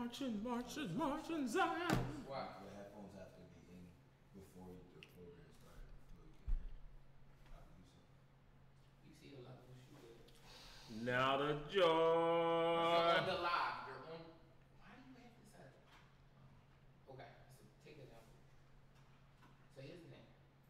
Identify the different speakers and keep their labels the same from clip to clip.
Speaker 1: marching Zion.
Speaker 2: Why? The headphones have to be in before the program started.
Speaker 3: You see the levels you did.
Speaker 1: Now the joy.
Speaker 3: You're on the live. You're on. Why do you have this at? Okay, so take it down. Say his name.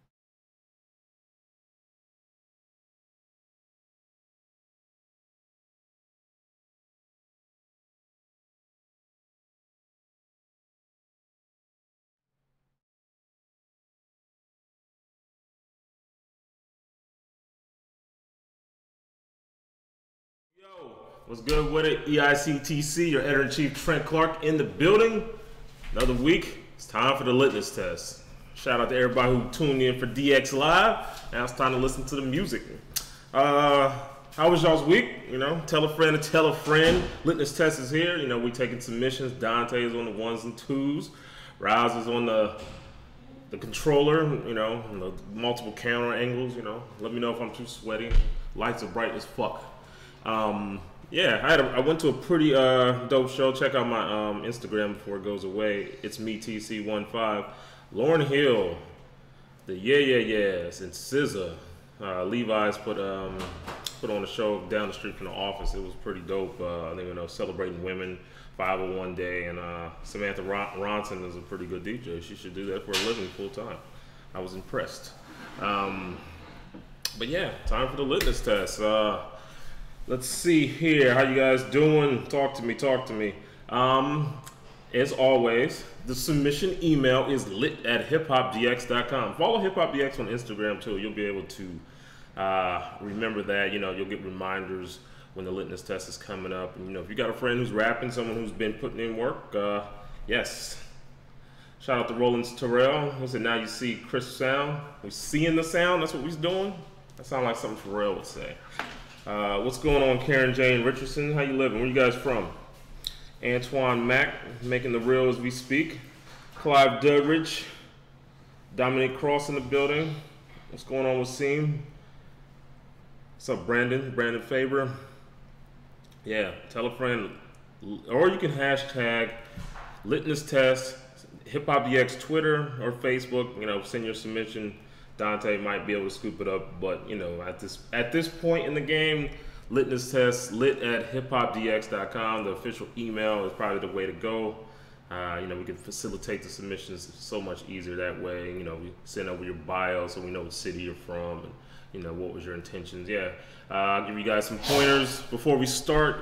Speaker 1: Yo, what's good with it? EICTC, your editor-in-chief Trent Clark in the building. Another week. It's time for the litmus test. Shout out to everybody who tuned in for DX Live. Now it's time to listen to the music. How was y'all's week? You know, tell a friend to tell a friend. Litmus test is here. You know, we taking submissions. Dante is on the ones and twos. Roz is on the controller, you know, and the multiple camera angles, you know. Let me know if I'm too sweaty. Lights are bright as fuck. Yeah, I went to a pretty dope show. Check out my Instagram before it goes away. It's me TC15. Lauryn Hill, the Yeah Yeah Yeahs, and SZA. Levi's put on a show down the street from the office. It was pretty dope. They were celebrating women 501 Day, and Samantha Ronson is a pretty good DJ. She should do that for a living full time. I was impressed. But yeah, time for the litmus test. Let's see here. How you guys doing? Talk to me. As always, the submission email is lit@hiphopdx.com. Follow hiphopdx on Instagram too. You'll be able to remember that. You know, you'll get reminders when the litmus test is coming up. And, you know, if you got a friend who's rapping, someone who's been putting in work, yes. Shout out to Rollins Terrell. He said, now you see crisp sound. We seeing the sound. That's what we's doing. That sounds like something Terrell would say. What's going on, Karen Jane Richardson? How you living? Where you guys from? Antoine Mack, making the real as we speak. Clive Dudridge. Dominic Cross in the building. What's going on with Seam? What's up, Brandon? Brandon Faber. Yeah, tell a friend. Or you can hashtag litmus test, HipHopDX Twitter or Facebook. You know, send your submission. Dante might be able to scoop it up, but you know, at this point in the game, litmus test lit@hiphopdx.com. The official email is probably the way to go. You know, we can facilitate the submissions so much easier that way. You know, we send over your bio so we know what city you're from and you know what was your intentions. Yeah, I'll give you guys some pointers before we start.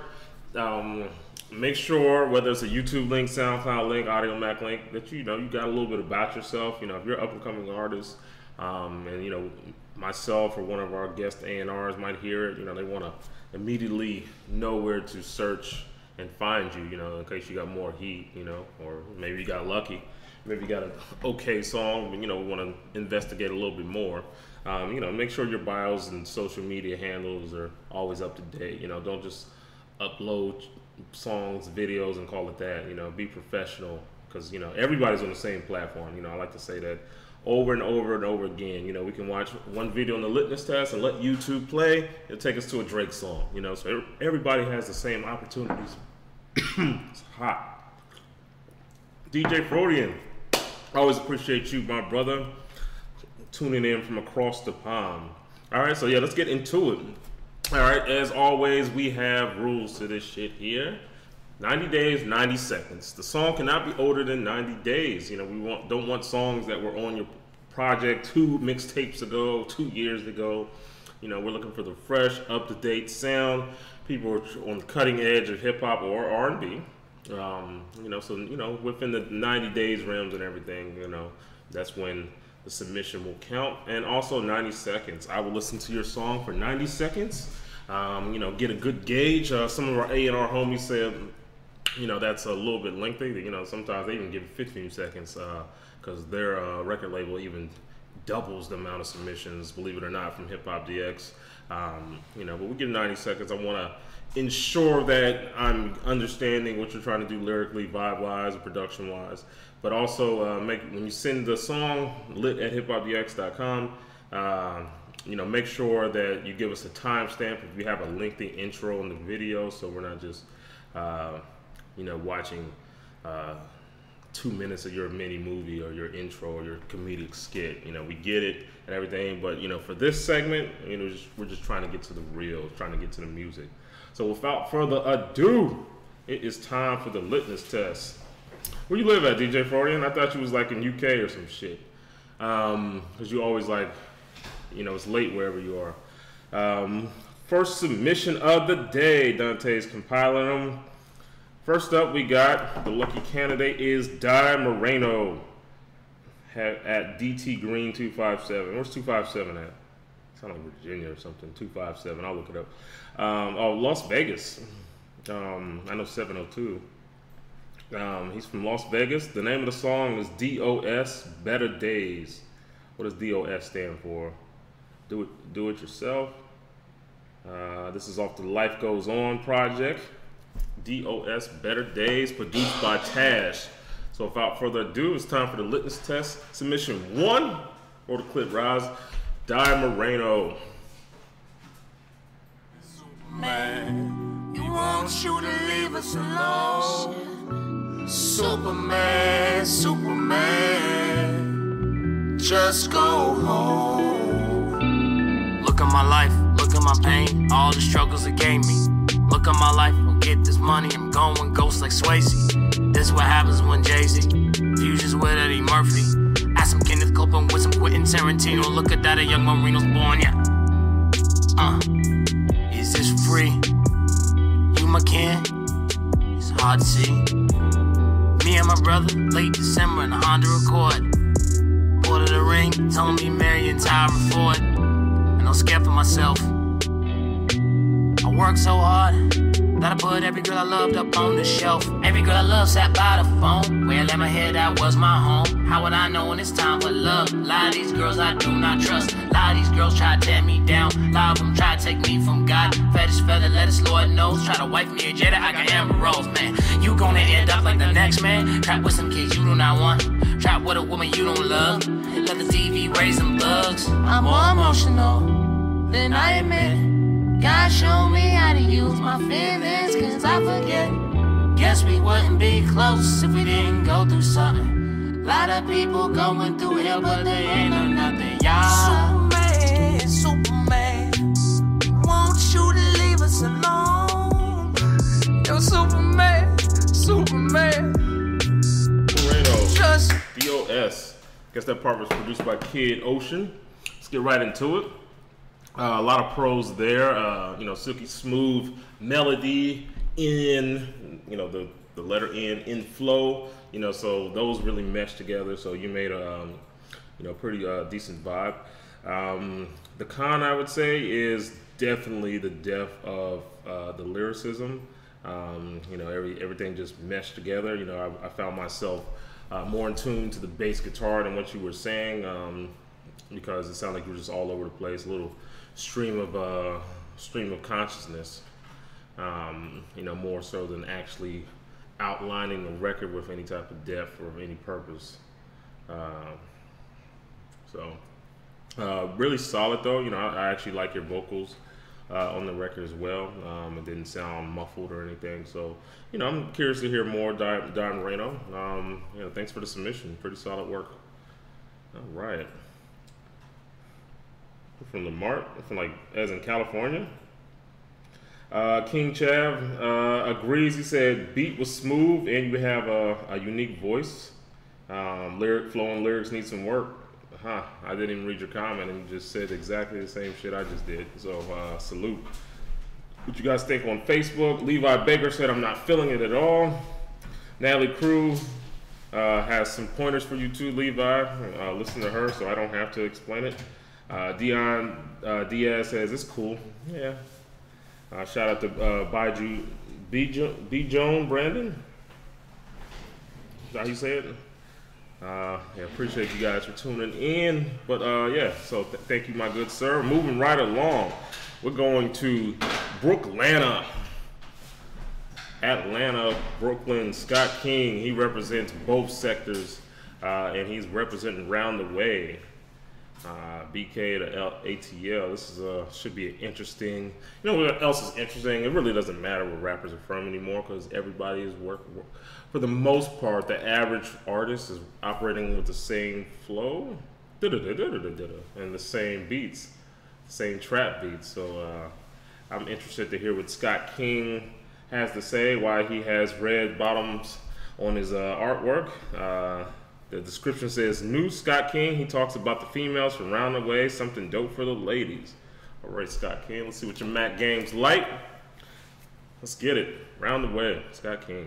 Speaker 1: Make sure whether it's a YouTube link, SoundCloud link, Audio Mac link, that you know you got a little bit about yourself. You know, if you're an up and coming artist. And you know, myself or one of our guest A&Rs might hear it. You know, they want to immediately know where to search and find you. You know, in case you got more heat. You know, or maybe you got lucky. Maybe you got an okay song. But, you know, we want to investigate a little bit more. You know, make sure your bios and social media handles are always up to date. You know, don't just upload songs, videos, and call it that. You know, be professional because you know everybody's on the same platform. You know, I like to say that over and over and over again. You know, we can watch one video on the litmus test and let YouTube play. It'll take us to a Drake song, you know, so everybody has the same opportunities. It's hot. DJ Frodian, I always appreciate you, my brother, tuning in from across the pond. All right, so yeah, let's get into it. All right, as always, we have rules to this shit here. 90 days, 90 seconds. The song cannot be older than 90 days. You know, we don't want songs that were on your project 2 mixtapes ago, 2 years ago. You know, we're looking for the fresh, up-to-date sound. People are on the cutting edge of hip-hop or R&B. You know, so, you know, within the 90 days realms and everything, you know, that's when the submission will count. And also 90 seconds. I will listen to your song for 90 seconds. You know, get a good gauge. Some of our A&R homies said, you know, that's a little bit lengthy. You know, sometimes they even give 15 seconds because their record label even doubles the amount of submissions, believe it or not, from Hip Hop DX. You know, but we give 90 seconds. I want to ensure that I'm understanding what you're trying to do lyrically, vibe-wise, and production-wise. But also, when you send the song, lit@hiphopdx.com, you know, make sure that you give us a timestamp if you have a lengthy intro in the video, so we're not just you know, watching 2 minutes of your mini movie or your intro or your comedic skit. You know, we get it and everything, but you know, for this segment, you know, we're just trying to get to the real, trying to get to the music. So without further ado, it is time for the litmus test. Where you live at, DJ Freudian? I thought you was like in UK or some shit. Because you always like, you know, it's late wherever you are. First submission of the day. Dante's compiling them. First up, we got the lucky candidate is Di Moreno at DT Green 257. Where's 257 at? Sound like Virginia or something. 257. I'll look it up. Oh, Las Vegas. I know 702. He's from Las Vegas. The name of the song is DOS, Better Days. What does DOS stand for? Do it yourself. This is off the Life Goes On project. DOS, Better Days, produced by Tash. So without further ado, it's time for the litmus test. Submission 1, or the clip rise, Di Moreno.
Speaker 4: Man, we want you to leave us alone. Superman, Superman, just go home. Look at my life, look at my pain, all the struggles it gave me. Look at my life, I'll get this money, I'm going ghost like Swayze. This what happens when Jay-Z fusions with Eddie Murphy. Ask some Kenneth Copeland with some Quentin Tarantino. Look at that, a young Marino's born, yeah. Is this free? You my kin? It's hard to see. Me and my brother, late December in a Honda Accord. Ordered a ring, telling me marry and Tyra Ford. And I'm scared for myself. I work so hard that I put every girl I loved up on the shelf. Every girl I loved sat by the phone. Where I let my head, that was my home. How would I know when it's time for love? A lot of these girls I do not trust. A lot of these girls try to tear me down. A lot of them try to take me from God. Fetish feather, lettuce, Lord knows. Try to wife me a Jada, I got Amber Rose, man. You gonna end up like the next man. Trap with some kids you do not want. Trap with a woman you don't love. Let the TV raise them thugs. I'm more emotional than I admit. God showed me how to use my feelings, cause I forget. Guess we wouldn't be close if we didn't go through something. A lot of people going through hell, but they ain't know nothing, y'all. Superman, Superman, we want you to leave us alone. Yo, Superman, Superman.
Speaker 1: Moreno,
Speaker 4: Just
Speaker 1: DOS. Guess that part was produced by Kid Ocean. Let's get right into it. A lot of pros there, you know, silky smooth melody in, you know, the letter N in flow, you know, so those really mesh together. So you made a, you know, pretty decent vibe. The con, I would say, is definitely the depth of the lyricism. You know, everything just meshed together. You know, I found myself more in tune to the bass guitar than what you were saying, because it sounded like you were just all over the place, a little stream of consciousness, you know, more so than actually outlining the record with any type of depth or any purpose. Really solid though. You know, I actually like your vocals on the record as well. It didn't sound muffled or anything. So, you know, I'm curious to hear more Di Moreno. You know, thanks for the submission. Pretty solid work. All right. From Lamar, from like as in California. King Chav agrees. He said beat was smooth and you have a unique voice. Flowing lyrics need some work. I didn't even read your comment and you just said exactly the same shit I just did. So salute. What you guys think on Facebook? Levi Baker said I'm not feeling it at all. Natalie Crew has some pointers for you too, Levi. Listen to her so I don't have to explain it. Dion Diaz says it's cool. Yeah. Shout out to Baiju B. Joan Brandon. Is that how you say it? Yeah, appreciate you guys for tuning in. But yeah, so thank you, my good sir. Moving right along, we're going to Brooklyn. Atlanta, Brooklyn. Scott King, he represents both sectors, and he's representing Round the Way. BK to ATL. This is should be an interesting. You know what else is interesting? It really doesn't matter where rappers are from anymore because everybody is working. For the most part, the average artist is operating with the same flow and the same beats, same trap beats. So I'm interested to hear what Scott King has to say. Why he has red bottoms on his artwork. The description says, new Scott King. He talks about the females from round the way, something dope for the ladies. All right, Scott King. Let's see what your Mac game's like. Let's get it. Round the way, Scott King.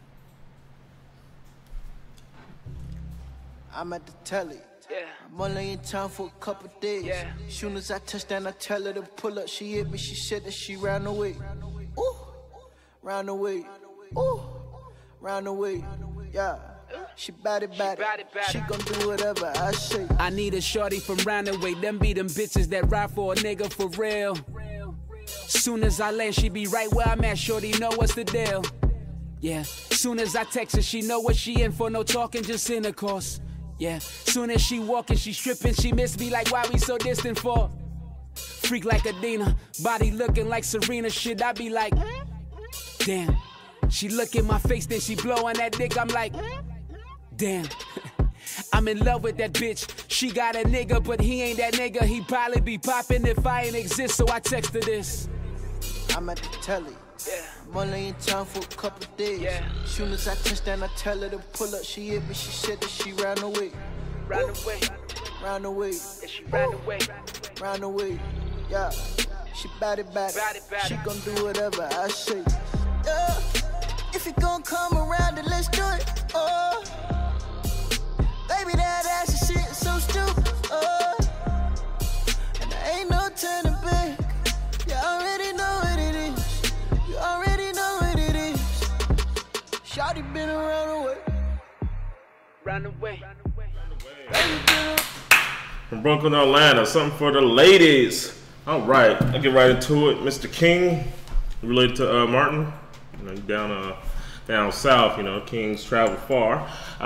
Speaker 5: I'm at the telly. Yeah. I'm only in town for a couple days. Yeah. Soon as I touch down, I tell her to pull up. She hit me, she said that she ran away. Ooh, ran away. Ooh, ran away. Yeah. She bad it. She gon' do whatever I say.
Speaker 6: I need a shorty from Roundaway. Them be them bitches that ride for a nigga for real. Soon as I land, she be right where I'm at. Shorty know what's the deal. Yeah. Soon as I text her, she know what she in for. No talking, just intercourse. Yeah. Soon as she walking, she stripping. She miss me like why we so distant for. Freak like Adina, body looking like Serena. Shit, I be like, damn. She look in my face, then she blowing that dick. I'm like, damn. I'm in love with that bitch. She got a nigga, but he ain't that nigga. He probably be popping if I ain't exist, so I text her this.
Speaker 5: I'm at the telly. Yeah. I'm only in town for a couple days. Yeah. Soon as I touch down, I tell her to pull up. She hit me, she said that she ran away.
Speaker 6: Ran away.
Speaker 5: Ran away.
Speaker 6: Yeah, she ran away.
Speaker 5: Ran away. Yeah. She bad it. She gon' do whatever I say. Yeah. If you gon' come around, then let's do it. Oh. Baby, that ass is shit so stupid. Oh. And there ain't no turning back. You already know what it is. You already know what it is. Shawty been around the way.
Speaker 6: Round the way.
Speaker 1: From Brooklyn, Atlanta, something for the ladies. All right, I'll get right into it. Mr. King, related to Martin. You know, down south. You know, Kings travel far.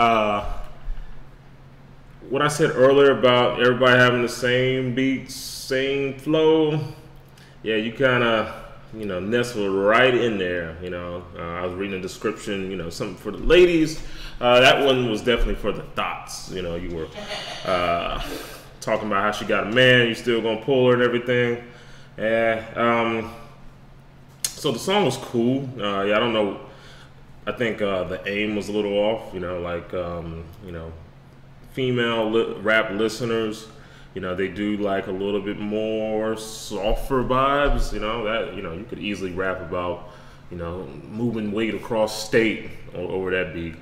Speaker 1: What I said earlier about everybody having the same beats, same flow. Yeah, you kind of, you know, nestled right in there. You know, I was reading the description. You know, something for the ladies. That one was definitely for the thoughts. You know, you were talking about how she got a man, you still gonna pull her and everything. Yeah. So the song was cool. Yeah, I don't know. I think the aim was a little off. You know, like you know, female rap listeners. You know, they do like a little bit more softer vibes. You know that. You know, you could easily rap about, you know, moving weight across state over that beat.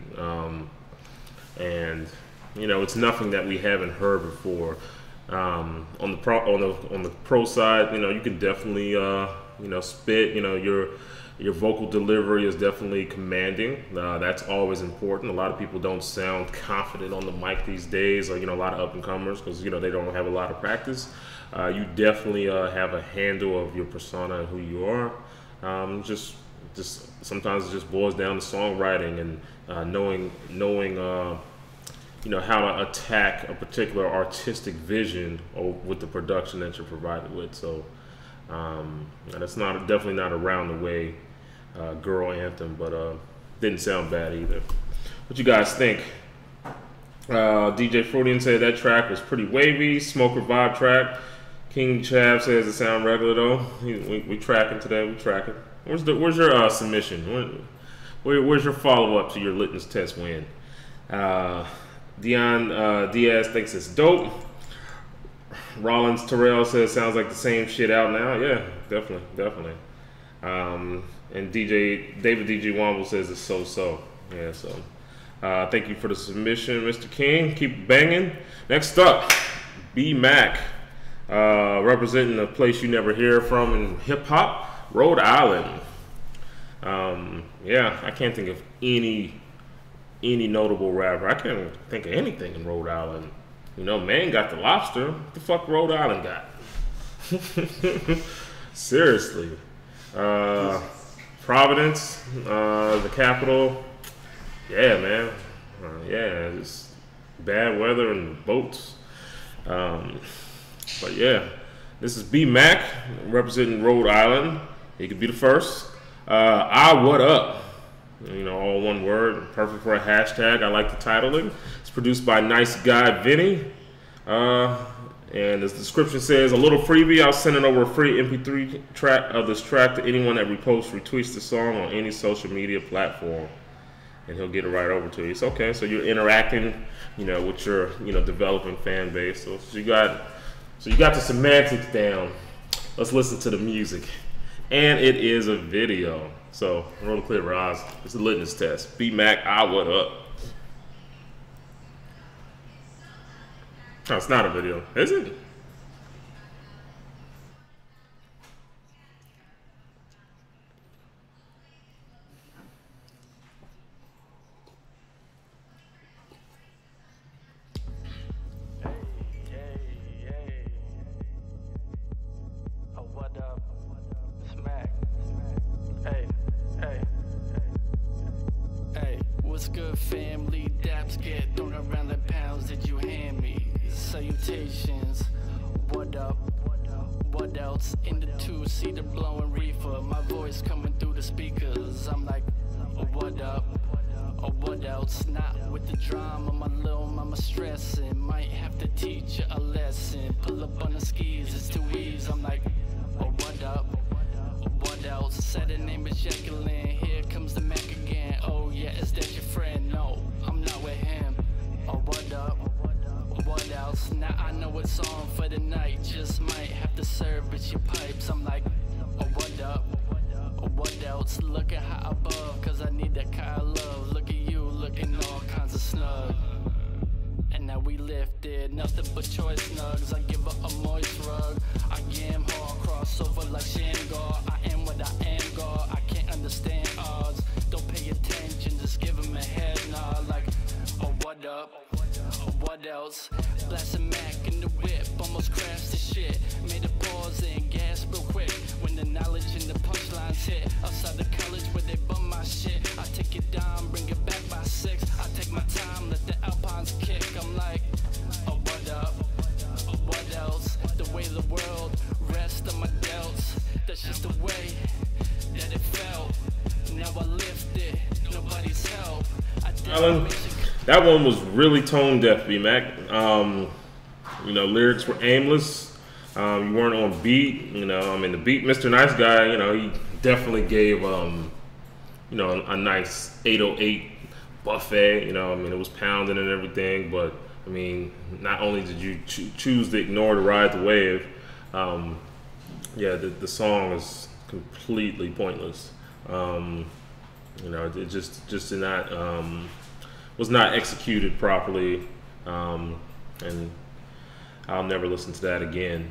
Speaker 1: And you know, it's nothing that we haven't heard before. On the pro side, you know, you can definitely you know, spit. You know, your vocal delivery is definitely commanding. That's always important. A lot of people don't sound confident on the mic these days, or, you know, a lot of up and comers, because, you know, they don't have a lot of practice. You definitely have a handle of your persona and who you are. Just sometimes it just boils down to songwriting and knowing you know, how to attack a particular artistic vision with the production that you're provided with. So that's definitely not a round the way girl anthem, but didn't sound bad either. What you guys think? DJ Fruitian said that track was pretty wavy, smoker vibe track. King Chav says it sound regular though. We tracking today. We tracking. Where's your submission? Where's your follow up to your litmus test win? Dion Diaz thinks it's dope. Rollins Terrell says sounds like the same shit out now. Yeah, definitely. And David DJ Womble says it's so. Yeah, so thank you for the submission, Mr. King. Keep banging. Next up, B Mac, representing a place you never hear from in hip hop, Rhode Island. Yeah, I can't think of any notable rapper. I can't think of anything in Rhode Island. You know, Maine got the lobster. What the fuck Rhode Island got? Seriously. Providence, the capital. Yeah, man. Yeah, just bad weather and boats. But yeah, this is B Mac representing Rhode Island. He could be the first. What up? You know, all one word, perfect for a hashtag. I like the titling. It's produced by Nice Guy Vinny. And as the description says, a little freebie, I'll send it over a free MP3 track of this track to anyone that reposts, retweets the song on any social media platform. And he'll get it right over to you. It's okay, so you're interacting, you know, with your, you know, developing fan base. So you got the semantics down. Let's listen to the music. And it is a video. So, roll the clip, Roz. It's a litmus test. B Mac, what up? Oh, it's not a video, is it?
Speaker 4: What's good, family? Daps get thrown around like pounds. Did you hand me? Salutations. What up? What else? In the two-seater blowing reefer. My voice coming through the speakers. I'm like, what up? What else? Not with the drama. My little mama stressing. Might have to teach her a lesson. Pull up on the skis. It's too easy. I'm like, what up? What else? Said her name is Jacqueline. Here comes the Mac again. Oh yeah, is that your friend? No, I'm not with him. What up? What else? Now I know it's on for the night. Just might have to service your pipes. I'm like, what up? What else? Looking high above, cause I need that kind of love. Look at you, looking all kinds of snug. And now we lifted, nothing but choice snugs. I give her a moist rug. I am hard, crossover like Shamgar. I am what I am, God. I can't understand odds. Don't pay attention, just give him a head nod. Like, what up? What else? Blasting Mac in the whip, almost crashed the shit. Made a pause and gas real quick. When the knowledge and the punchlines hit. Outside the college where they bum my shit. I take it down, bring it back by 6. I take my time, let the Alpines kick. I'm like, what up? What else? The way the world rests on my delts. That's just the way that it felt. Now I lift it, nobody's help.
Speaker 1: Alan, that one was really tone deaf, B Mac. You know, lyrics were aimless. You weren't on beat. You know, I mean, the beat, Mr. Nice Guy. You know, he definitely gave you know, a nice 808 buffet. You know, I mean, it was pounding and everything. But I mean, not only did you choose to ignore to ride the wave, yeah, the song is completely pointless. You know, it just did not was not executed properly, and I'll never listen to that again.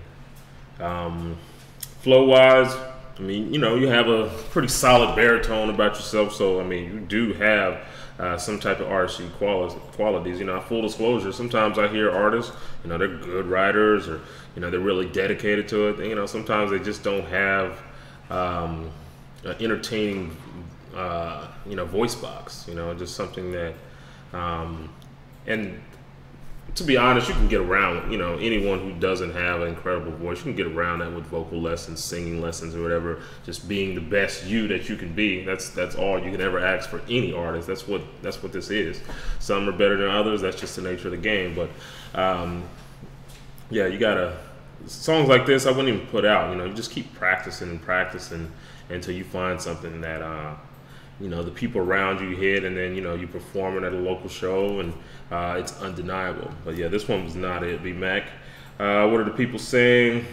Speaker 1: Flow wise, I mean, you know, you have a pretty solid baritone about yourself, so I mean, you do have some type of artistry qualities. You know, full disclosure, sometimes I hear artists, you know, they're good writers, or you know, they're really dedicated to it. You know, sometimes they just don't have an entertaining you know, voice box, you know, just something that and to be honest, you can get around, you know, anyone who doesn't have an incredible voice, you can get around that with vocal lessons, singing lessons, or whatever. Just being the best you that you can be. That's all you can ever ask for any artist. That's what this is. Some are better than others. That's just the nature of the game. But yeah, you gotta, songs like this I wouldn't even put out. You know, you just keep practicing and practicing until you find something that you know, the people around you hit, and then, you know, you perform it at a local show, and it's undeniable. But yeah, this one was not it, B Mac. What are the people saying?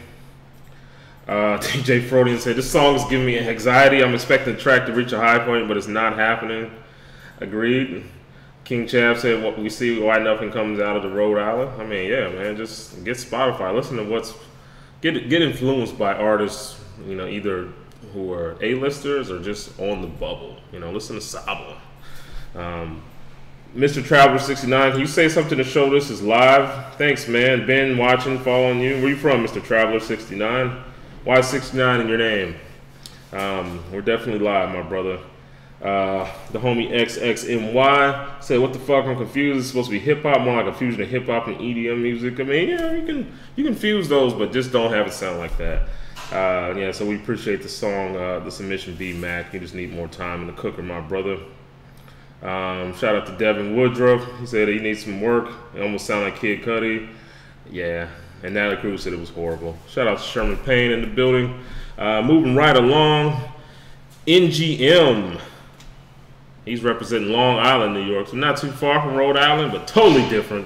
Speaker 1: TJ Frodian said, this song is giving me anxiety. I'm expecting the track to reach a high point, but it's not happening. Agreed. King Chav said, what we see why nothing comes out of the Rhode Island. I mean, yeah, man, just get Spotify. Listen to get influenced by artists, you know, either who are A-listers or just on the bubble. You know, listen to Saba. Mr. Traveler 69, can you say something to show this is live? Thanks, man. Ben watching, following you. Where you from, Mr. Traveler 69? Why 69 in your name? We're definitely live, my brother. The homie XXMY said, "What the fuck? I'm confused. It's supposed to be hip hop, more like a fusion of hip hop and EDM music. I mean, yeah, you can fuse those, but just don't have it sound like that." Yeah, so we appreciate the song, the submission, B Mac. You just need more time in the cooker, my brother. Shout out to Devin Woodruff. He said he needs some work. It almost sounded like Kid Cudi. Yeah, and Natalie Cruz said it was horrible. Shout out to Sherman Payne in the building. Moving right along, NGM. He's representing Long Island, New York, so not too far from Rhode Island, but totally different.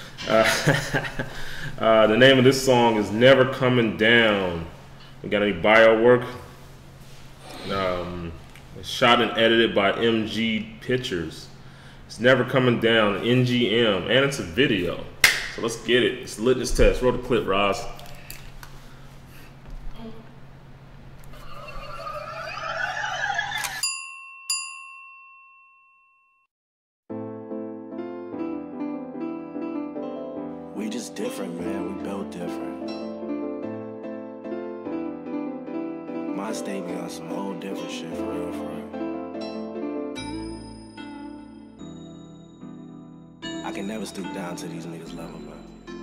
Speaker 1: The name of this song is Never Coming Down. We got any bio work? Shot and edited by MG Pictures. It's Never Coming Down, NGM, and it's a video. So let's get it. It's a litmus test. Roll the clip, Roz.
Speaker 7: We just different, man. We built different. My state be on some whole different shit, for real, for real. I can never stoop down to these niggas' level, man.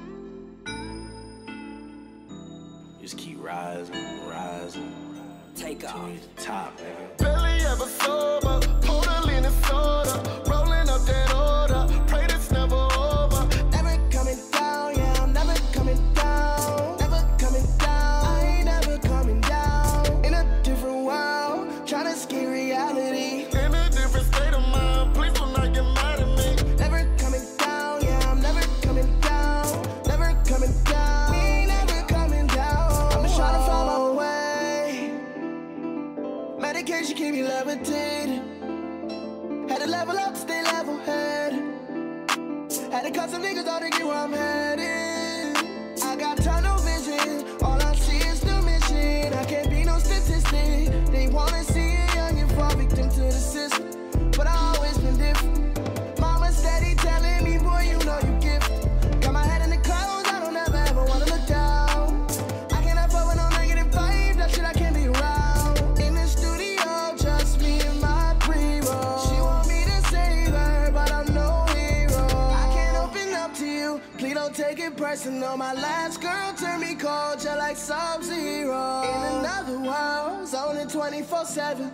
Speaker 7: Just keep rising, rising. Take off. To the top, nigga.
Speaker 5: Barely ever sober, pour the lean and soda, rolling up that order, pray that's never over. Never coming down, yeah, I'm never coming down. Never coming down, I ain't never coming down. In a different world, trying to escape reality. In a different state of mind, please do not get mad at me. Never coming down, yeah, I'm never coming down. Never coming down, we ain't never coming down. I'm just trying to find my way. Medication keep me levitated. Had to level up, stay level headed. Had to cut some niggas out to get where I'm headed. I got tunnel vision, all I see is the mission. I can't be no statistic. They wanna see a youngin' fall victim to the system, but I always been different. Mama steady telling me, boy, you know you gifted. Got my head in the clouds, I don't ever wanna look down. I can't afford with no negative vibe, that shit I can't be around. In the studio, just me and my pre-roll. She want me to save her, but I'm no hero. I can't open up to you, please don't take it personal. My last girl turned me cold, just like Sub-Zero. In another world, zoning 24/7.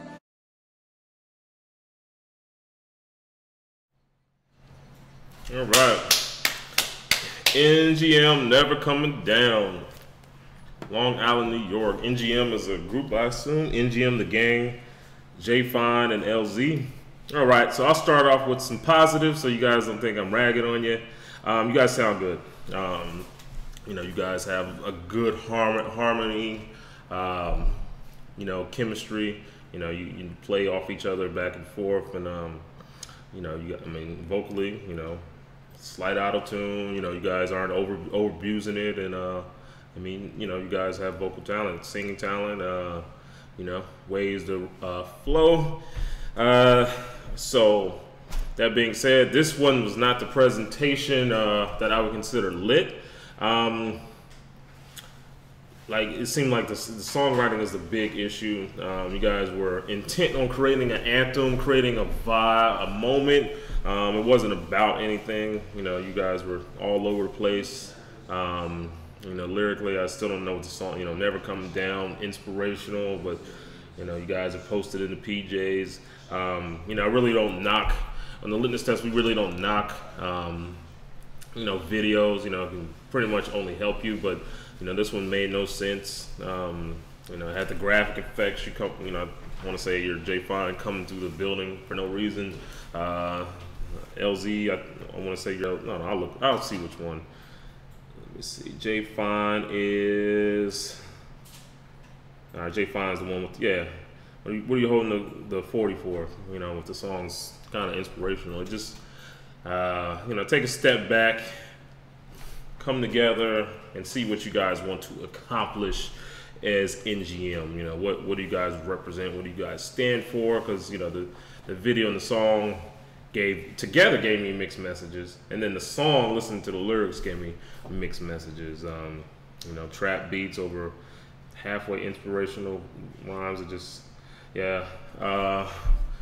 Speaker 1: All right. NGM, Never Coming Down. Long Island, New York. NGM is a group, I assume. NGM, the gang, J Fine, and LZ. All right, so I'll start off with some positives so you guys don't think I'm ragging on you. You guys sound good. You know, you guys have a good harmony, you know, chemistry. You know, you play off each other back and forth, and you know, I mean, vocally, you know, slight auto tune. You know, you guys aren't over abusing it, and I mean, you know, you guys have vocal talent, singing talent. You know, ways to flow. So that being said, this one was not the presentation that I would consider lit. Like, it seemed like the songwriting is the big issue. You guys were intent on creating an anthem, creating a vibe, a moment. It wasn't about anything. You know, you guys were all over the place. You know, lyrically, I still don't know what the song, you know, Never Coming Down, inspirational, but, you know, you guys have posted in the PJs. You know, I really don't knock, on the litmus test, we really don't knock, you know, videos, you know, can pretty much only help you, but, you know, this one made no sense. You know, it had the graphic effects. You know, I want to say you're J Fine coming through the building for no reason. LZ, I want to say you're, no, I'll see which one. Let me see. J Fine is, J Fine's the one with, yeah. What are you holding the 40 for? You know, with the song's kind of inspirational. It just, you know, take a step back, come together, and see what you guys want to accomplish as NGM. You know, what do you guys represent? What do you guys stand for? Because, you know, the video and the song gave me mixed messages, and then the song, listening to the lyrics, gave me mixed messages. You know, trap beats over halfway inspirational rhymes are just, yeah.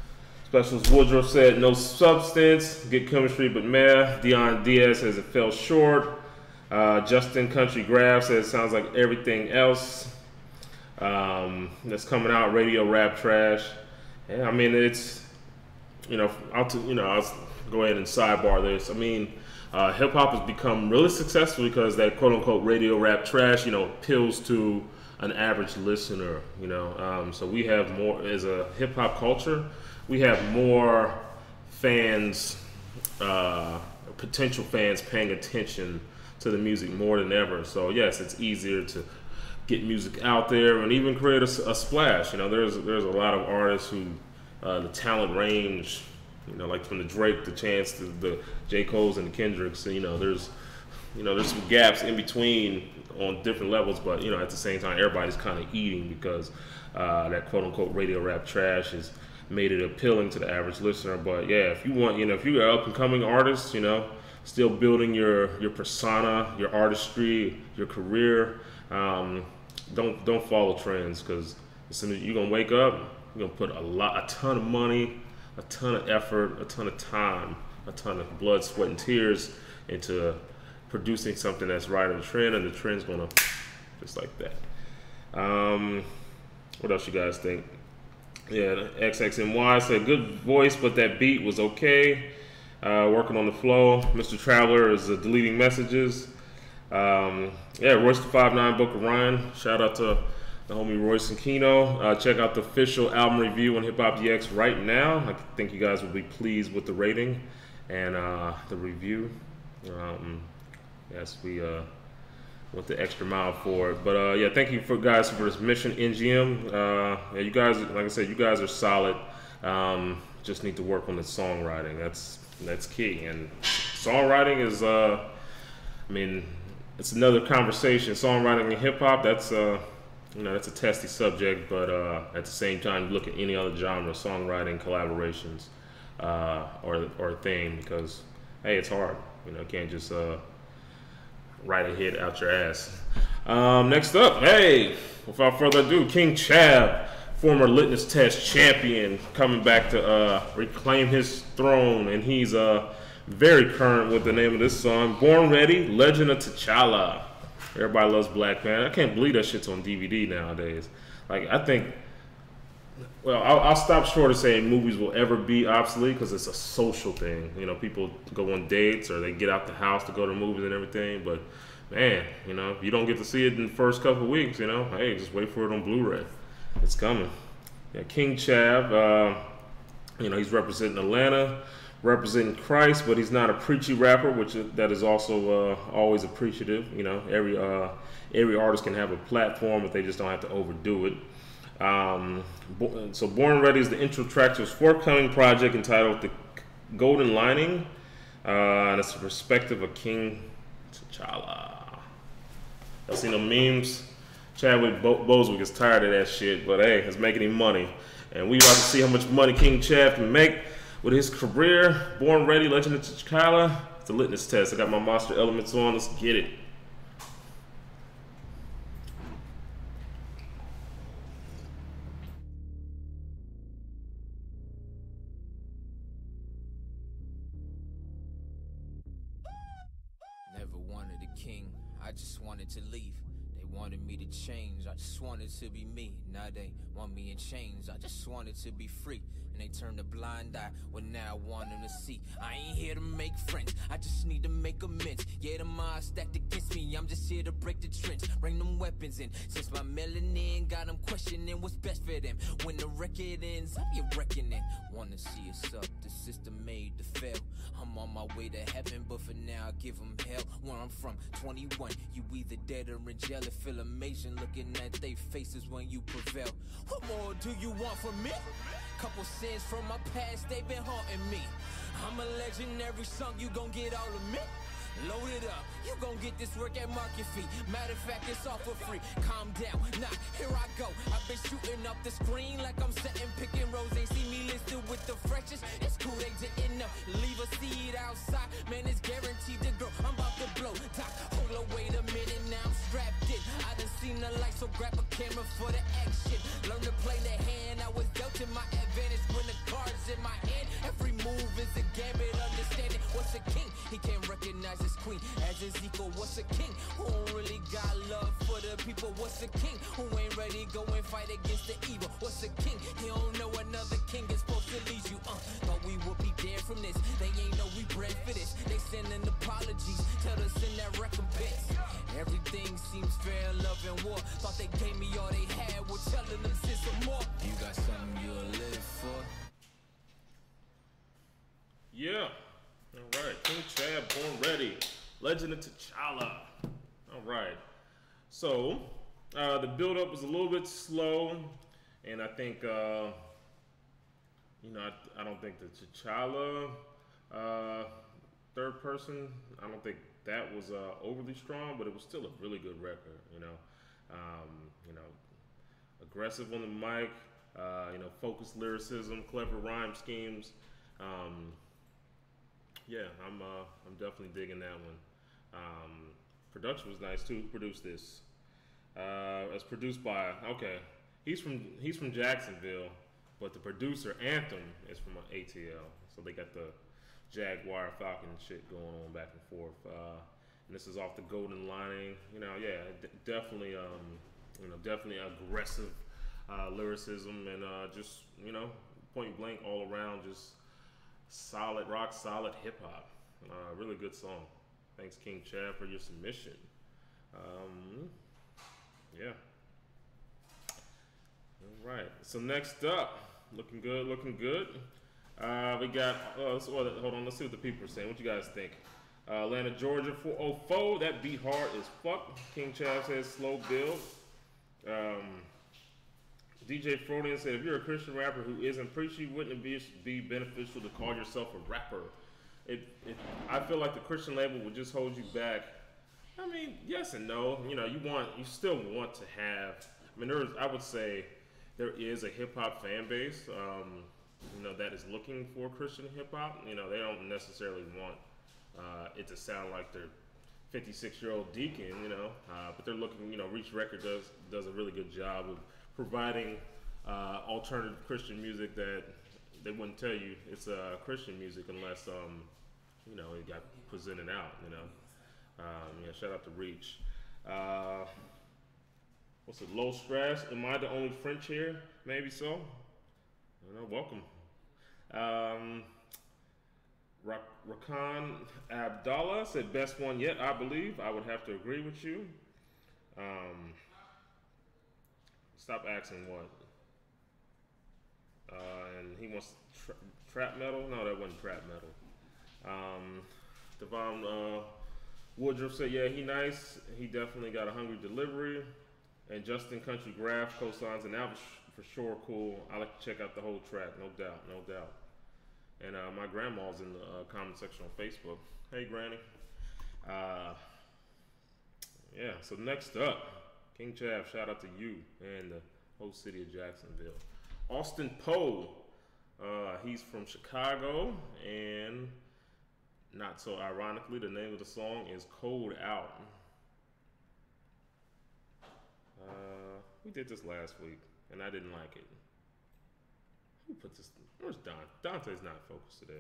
Speaker 1: Specialist Woodruff said, no substance, good chemistry, but meh. Dion Diaz says it fell short. Justin Country Graph says sounds like everything else that's coming out. Radio rap trash. Yeah, I mean, it's, I'll go ahead and sidebar this. I mean, hip hop has become really successful because that quote unquote radio rap trash, appeals to an average listener, so we have more, as a hip hop culture, we have more fans, potential fans paying attention to the music more than ever. So yes, it's easier to get music out there and even create a splash. There's a lot of artists who, the talent range, like from the Drake, the Chance, the J. Cole's and the Kendricks, there's some gaps in between on different levels, but at the same time, everybody's kind of eating because that quote unquote radio rap trash has made it appealing to the average listener. But yeah, if you want, if you're an up and coming artist, still building your persona, your artistry, your career, don't follow trends, because as soon as you're gonna wake up, you're gonna put a ton of money, a ton of effort, a ton of time, a ton of blood, sweat, and tears into producing something that's right on the trend, and the trend's gonna just like that. What else you guys think? Yeah, XXNY said good voice, but that beat was okay. Working on the flow. Mr. Traveler is deleting messages. Yeah, Royce the 5'9", Book of Ryan. Shout out to the homie Royce and Kino. Check out the official album review on Hip Hop DX right now. I think you guys will be pleased with the rating and the review. Yes, we went the extra mile for it. But yeah, thank you guys for this mission, NGM. Yeah, you guys, like I said, you guys are solid. Just need to work on the songwriting. That's key. And songwriting is, I mean, it's another conversation. Songwriting in hip hop, that's that's a testy subject. But at the same time, look at any other genre, songwriting, collaborations, or a thing, because hey, it's hard. You can't just write a hit out your ass. Next up, hey, without further ado, King Chav, former litmus test champion, coming back to reclaim his throne, and he's very current with the name of this song, Born Ready, Legend of T'Challa. Everybody loves Black Panther. I can't believe that shit's on DVD nowadays. Like, I think, well, I'll stop short of saying movies will ever be obsolete, because it's a social thing. People go on dates or they get out the house to go to movies and everything. But man, if you don't get to see it in the first couple of weeks, hey, just wait for it on Blu-ray. It's coming. Yeah, King Chav, he's representing Atlanta, representing Christ, but he's not a preachy rapper, that is also always appreciative. Every artist can have a platform, but they just don't have to overdo it. So Born Ready is the intro track to his forthcoming project entitled The Golden Lining, and it's the perspective of King T'Challa. Y'all seen the memes? Chadwick Boseman gets tired of that shit, but hey, it's making him money. And we about to see how much money King Chav can make with his career. Born Ready, Legend of T'Challa. It's a litmus test. I got my monster elements on. Let's get it.
Speaker 8: Never wanted a king, I just wanted to leave. They wanted me to change, I just wanted to be me. Now they want me in chains, I just wanted to be free. And they turned a blind eye when now I want them to see. I ain't here to make friends, I just need to make amends. Yeah, the mind stacked against me, I'm just here to break the trench. Bring them weapons in, since my melanin got them questioning what's best for them. When the record ends, I'll be reckoning. Wanna see us up, the system made to fail. I'm on my way to heaven, but for now I give them hell. Where I'm from, 21, you either dead or in jail. It feel amazing looking at they faces when you prevail. What more do you want from me? Couple sins from my past, they been haunting me. I'm a legendary song, you gon' get all of me. Load it up, you gon' get this work at market fee. Matter of fact, it's all for free. Calm down, nah, here I go. I've been shooting up the screen like I'm setting pick and rolls. They see me listed with the freshest. It's cool, they didn't know. Leave a seed outside, man, it's guaranteed to grow. I'm about to blow, top, hold on, wait a minute, now I'm strapped in. I done seen the light, so grab a camera for the action. Learn to play the hand I was dealt in my advantage when the cards in my He can't recognize his queen as Ezekiel. What's a king who don't really got love for the people? What's a king who ain't ready to go and fight against the evil? What's a king? He don't know another king is supposed to lead you. Thought we would be dead from this. They ain't know we bred for this. They sending apologies, tell us in that recompense. Everything seems fair, love and war. Thought they gave me all they had, we're telling them send some more. You got something you'll live for?
Speaker 1: Yeah. All right. King Chad, Born Ready. Legend of T'Challa. All right. So, the build-up was a little bit slow, and I think, I don't think the T'Challa third person, I don't think that was overly strong, but it was still a really good record, aggressive on the mic, focused lyricism, clever rhyme schemes. Yeah, I'm definitely digging that one. Production was nice too. Who produced this? It's produced by he's from Jacksonville, but the producer Anthem is from ATL. So they got the Jaguar Falcon shit going on back and forth. And this is off the Golden Lining. Definitely definitely aggressive lyricism and just point blank all around, just solid, rock solid hip hop. Really good song. Thanks, King Chad, for your submission. Yeah. All right. So next up, looking good. We got. Hold on. Let's see what the people are saying. What you guys think? Atlanta, Georgia, 404. That beat hard as fuck. King Chad says slow build. DJ Frodian said, if you're a Christian rapper who isn't preachy, wouldn't it be beneficial to call yourself a rapper? I feel like the Christian label would just hold you back. I mean, yes and no. You still want to have. I mean, I would say there is a hip hop fan base, that is looking for Christian hip hop. They don't necessarily want it to sound like they're 56-year-old Deacon, but they're looking. Reach Record does a really good job of providing alternative Christian music that they wouldn't tell you it's Christian music unless it got presented out. Shout out to Reach. What's it? Low Stress. Am I the only French here? Maybe so. Welcome. Rakan Abdallah said best one yet. I believe I would have to agree with you. Stop asking what. And he wants trap metal. No, that wasn't trap metal. Devon Woodruff said, yeah, he nice. He definitely got a hungry delivery. And Justin Country Graph co-signs, and that was for sure cool. I like to check out the whole track, no doubt. And my grandma's in the comment section on Facebook. Hey, Granny. Yeah, so next up, King Chav, shout out to you and the whole city of Jacksonville. Austin Poe, he's from Chicago, and not so ironically, the name of the song is Cold Out. We did this last week, and I didn't like it. Who put this? Where's Dante? Dante's not focused today.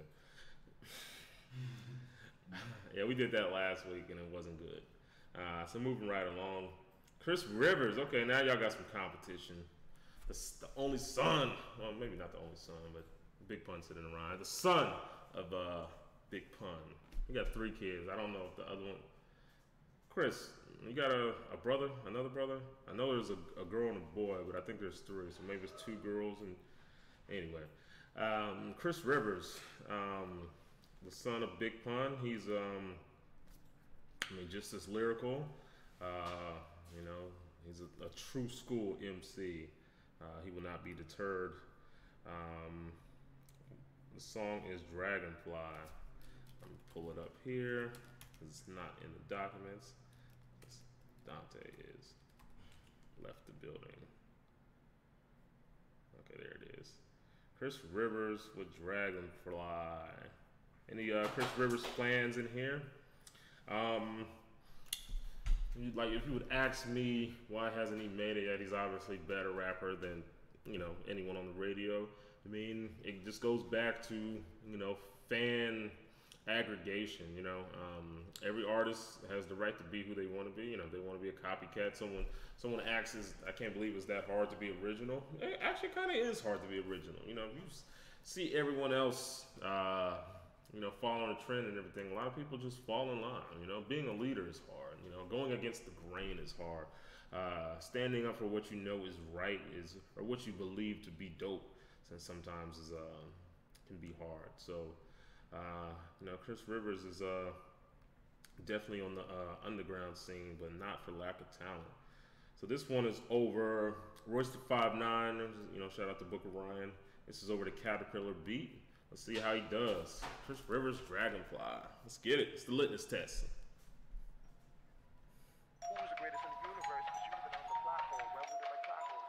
Speaker 1: Yeah, we did that last week, and it wasn't good. So moving right along. Chris Rivers. Okay, now y'all got some competition. The only son, well, maybe not the only son, but Big Pun sitting around. The son of Big Pun. He got 3 kids. I don't know if the other one. Chris, you got a brother, another brother? I know there's a girl and a boy, but I think there's 3, so maybe it's 2 girls. And anyway, Chris Rivers, the son of Big Pun. He's, just as lyrical. He's a true school MC. He will not be deterred. The song is Dragonfly. Let me pull it up here. It's not in the documents. Dante is left the building. Okay, there it is. Chris Rivers with Dragonfly. Any Chris Rivers plans in here? If you would ask me why hasn't he made it yet, he's obviously a better rapper than anyone on the radio. I mean, it just goes back to fan aggregation. You know, every artist has the right to be who they want to be. You know, if they want to be a copycat. Someone asks, I can't believe it's that hard to be original. It actually kind of is hard to be original. You know, if you see everyone else, you know, following a trend and everything, a lot of people just fall in line. You know, being a leader is hard. You know, going against the grain is hard. Standing up for what you know is right or what you believe to be dope, since sometimes can be hard. So, you know, Chris Rivers is definitely on the underground scene, but not for lack of talent. So this one is over Royce the 5'9", you know, shout out to Booker Ryan. This is over the Caterpillar beat. Let's see how he does. Chris Rivers, Dragonfly. Let's get it. It's the litmus test.
Speaker 9: Who's the greatest in the universe? 'Cause you've been on the plot hole. Where would it like plot holes?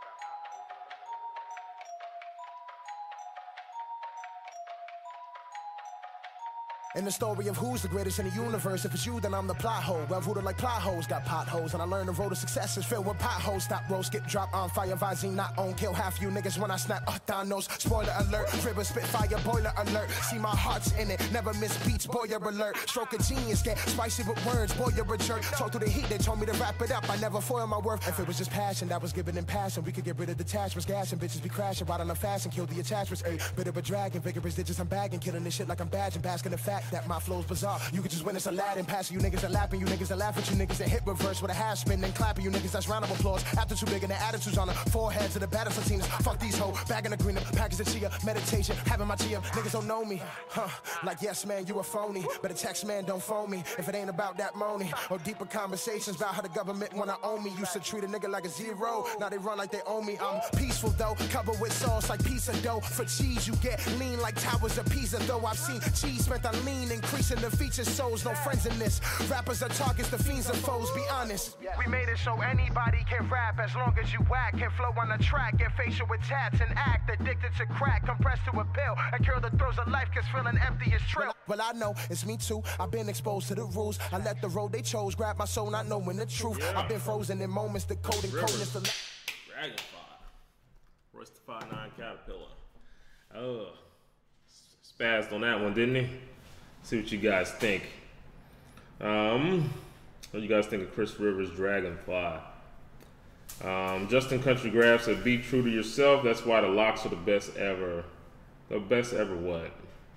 Speaker 10: In the story of who's the greatest in the universe, if it's you, then I'm the plot hole. Well rooted like plot holes, got potholes, and I learned the road to success is filled with potholes. Stop, roll, skip, drop, on fire, Visine, not on, kill half you niggas when I snap. Thanos, spoiler alert, River spit fire, boiler alert. See my heart's in it, never miss beats, boiler alert. Stroke of genius, get spicy with words, boy you're a jerk. Talk through the heat, they told me to wrap it up. I never foil my worth. If it was just passion that was given in passion, we could get rid of detachments, gas and bitches be crashing, ride on the fast and kill the attachments. Ayy, bit of a dragon, vigorous digits, I'm bagging, killing this shit like I'm badging, basking the fact that my flow's bizarre. You could just win this Aladdin, passing you niggas are lapping, you niggas are laughing, you niggas that hit reverse with a half spin, then clapping you niggas that's round of applause. After too big and the attitudes on the foreheads of the baddest Latinas. Fuck these hoes, bagging the green up, package of chia, meditation, having my chia. Niggas don't know me, like yes man, you a phony. Better text man, don't phone me if it ain't about that money. Or deeper conversations about how the government wanna own me. Used to treat a nigga like a zero, now they run like they own me. I'm peaceful though, covered with sauce like pizza dough. For cheese you get lean like towers of Pisa though. I've seen cheese spent on lean, increasing the features, souls, no friends in this. Rappers are targets, the fiends are foes, be honest.
Speaker 9: We made it so anybody can rap as long as you whack. Can flow on the track, get facial with tats and act addicted to crack, compressed to a pill and curl the throes of life, cause feeling empty is trill.
Speaker 10: Well, I know, it's me too. I've been exposed to the rules. I let the road they chose grab my soul, not knowing the truth.
Speaker 1: Yeah.
Speaker 10: I've been frozen in moments, the code and coldness.
Speaker 1: Dragonfly. Royce the 5'9" Caterpillar. Spazzed on that one, didn't he? See what you guys think. What do you guys think of Chris Rivers' Dragonfly? Justin Country Grab said, be true to yourself. That's why the locks are the best ever. The best ever what?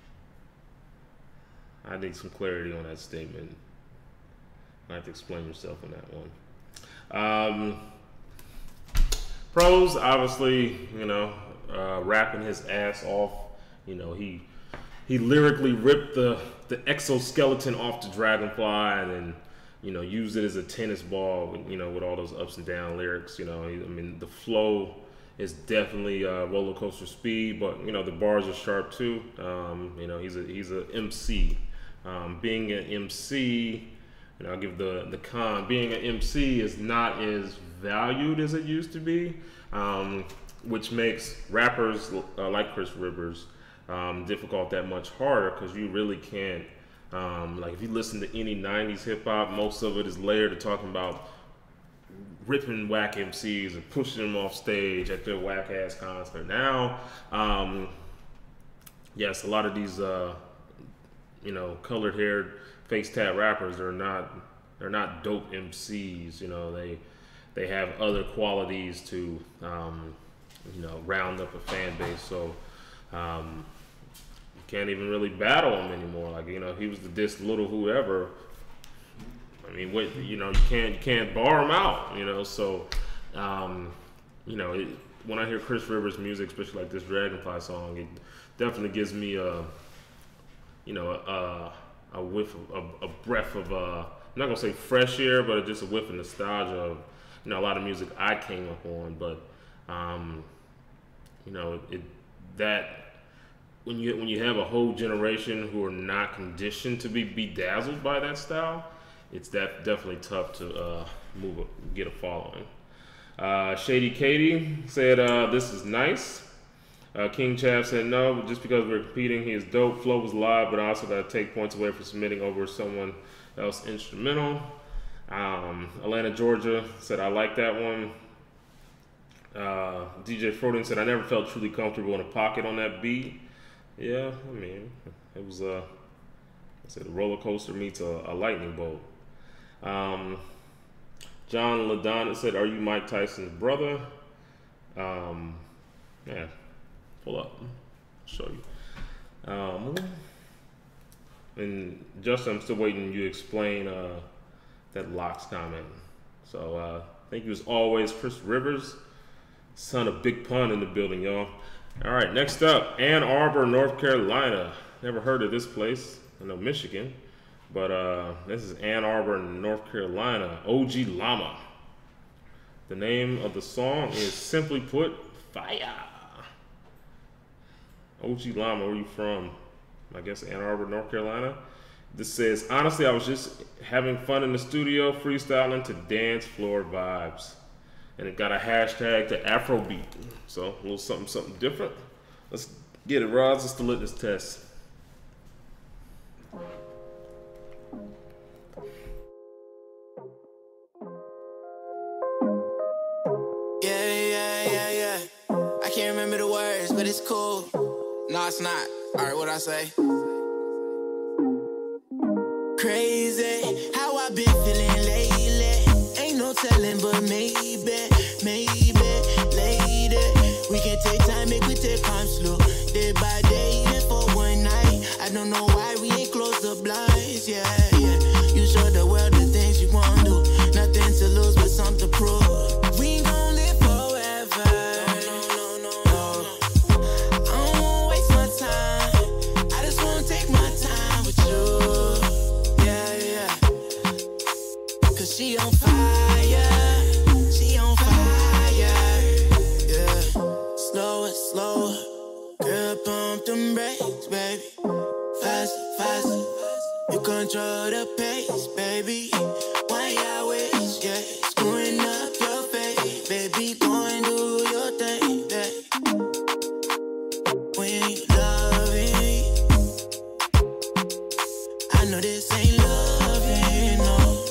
Speaker 1: I need some clarity on that statement. I have to explain yourself on that one. Pros, obviously, you know, rapping his ass off. You know, he lyrically ripped the exoskeleton off the Dragonfly and then, you know, used it as a tennis ball, you know, with all those ups and down lyrics. You know, I mean, the flow is definitely roller coaster speed, but, you know, the bars are sharp too. You know, he's a MC. Being an MC, you know, I'll give the con. Being an MC is not as valued as it used to be, which makes rappers like Chris Rivers difficult that much harder, because you really can't, like if you listen to any 90s hip hop, most of it is layered to talking about ripping whack MCs and pushing them off stage at their whack ass concert. Now, yes, a lot of these, you know, colored haired face tat rappers are not dope MCs. You know, they have other qualities to, you know, round up a fan base. So, you can't even really battle him anymore. Like, you know, he was the diss little whoever. I mean, what, you know, you can't bar him out, you know. So, you know, when I hear Chris Rivers music, especially like this Dragonfly song, it definitely gives me a, you know, a whiff of a breath of I'm not gonna say fresh air, but just a whiff of nostalgia of, you know, a lot of music I came up on. But you know, that when you have a whole generation who are not conditioned to be bedazzled by that style, it's definitely tough to get a following. Shady Katie said, this is nice. King Chav said, no, just because we're competing, he is dope. Flow was live, but I also got to take points away for submitting over someone else instrumental. Atlanta, Georgia said, I like that one. DJ Frodin said, I never felt truly comfortable in a pocket on that beat. Yeah, I mean, it was I said a roller coaster meets a lightning bolt. John Ladonna said, "Are you Mike Tyson's brother?" Yeah, pull up, I'll show you. And Justin, I'm still waiting you to explain that Locks comment. So thank you as always, Chris Rivers, son of Big Pun in the building, y'all. All right, next up, Ann Arbor, North Carolina. Never heard of this place. I know Michigan, but this is Ann Arbor, North Carolina. OG Llama. The name of the song is simply put, Fire. OG Llama, where you from? I guess Ann Arbor, North Carolina. This says, honestly, I was just having fun in the studio, freestyling to dance floor vibes. And it got a hashtag to Afrobeat. So a little something different. Let's get it, Roz. It's the litmus test.
Speaker 11: Yeah. I can't remember the words, but it's cool. No, it's not. Alright, what'd I say? Crazy, how I been feeling lately. Ain't no telling, but maybe, lady. We can take time, make we take time slow. Day by day, even for one night. I don't know why we ain't closed the blinds, yeah. You show the world the things you wanna do. Nothing to lose, but something to prove. We ain't gon' live forever. No. I don't wanna waste my time. I just wanna take my time with you. Yeah. Cause she on fire. She on fire. Yeah. Slower. Girl, pump them brakes, baby. Faster. You control the pace, baby. Why I wish, yeah. Screwing up your face, baby. Go and do your thing, yeah. When you loving me, I know this ain't loving, no.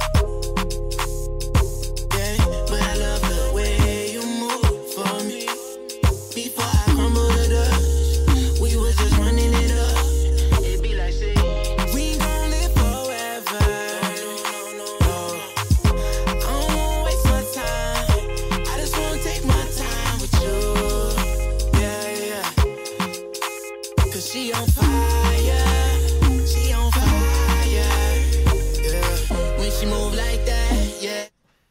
Speaker 11: Yeah, but I love the way you move for me. Before I crumble the dust, we was just running it up. It be like, say, we ain't gon' live forever. No. I don't wanna waste my time. I just wanna take my time with you. Yeah. Cause she on fire. She on fire. Yeah. When she move like that, yeah.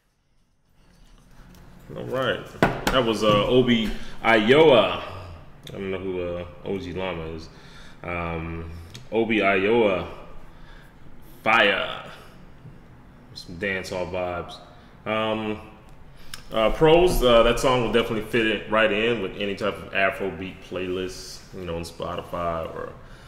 Speaker 1: All right, that was Obi Iowa. I don't know who OG Llama is. Obi Iowa, Fire. Some dancehall vibes. Pros, that song will definitely fit it right in with any type of Afrobeat playlist, on Spotify or,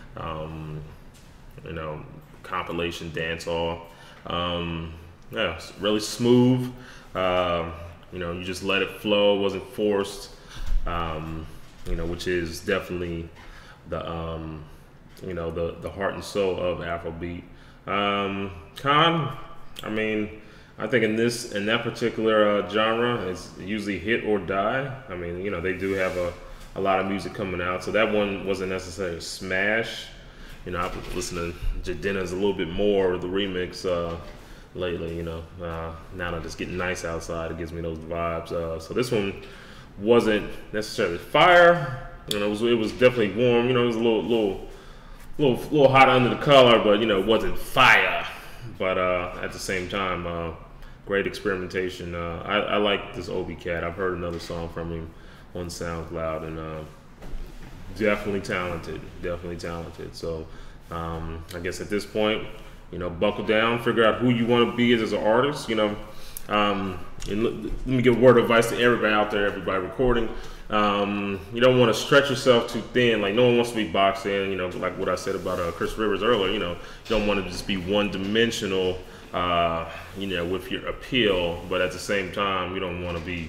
Speaker 1: compilation dancehall. Yeah, it's really smooth. You just let it flow, wasn't forced, which is definitely the heart and soul of Afrobeat. Con, I think in that particular genre, it's usually hit or die. They do have a lot of music coming out, so that one wasn't necessarily a smash. I've been listening to Jadena's a little bit more, the remix, lately, now that it's getting nice outside, it gives me those vibes. So this one wasn't necessarily fire. It was definitely warm. It was a little hot under the collar, but it wasn't fire. But at the same time, great experimentation. I like this Obi cat. I've heard another song from him on SoundCloud, and definitely talented. So I guess at this point, buckle down, figure out who you want to be as an artist, and let me give word of advice to everybody out there, everybody recording. You don't want to stretch yourself too thin. Like, no one wants to be boxed in, like what I said about Chris Rivers earlier. You don't want to just be one-dimensional, with your appeal, but at the same time, you don't want to be,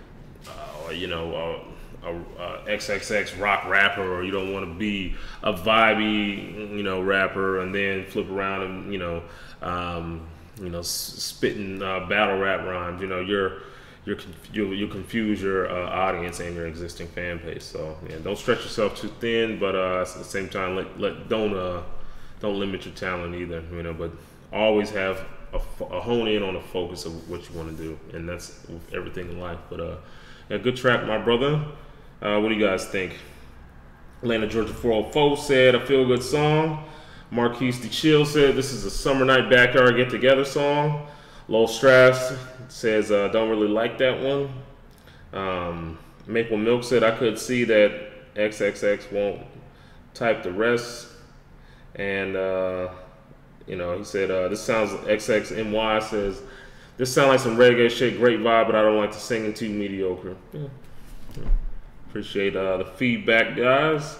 Speaker 1: a XXX rock rapper, or you don't want to be a vibey, rapper, and then flip around and spitting battle rap rhymes. You'll confuse your audience and your existing fan base. So yeah, don't stretch yourself too thin, but at the same time, don't don't limit your talent either, you know, but always have a hone in on a focus of what you want to do, and that's with everything in life. But yeah, good track, my brother. What do you guys think? Atlanta, Georgia 404 said, a feel-good song. Marquise the Chill said, this is a summer night backyard get-together song. Lowell Strass says, don't really like that one. Maple Milk said, I could see that XXX won't type the rest. And, you know, he said, this sounds, XXNY says, this sounds like some reggae shit, great vibe, but I don't like the singing, too mediocre. Yeah. Appreciate the feedback, guys.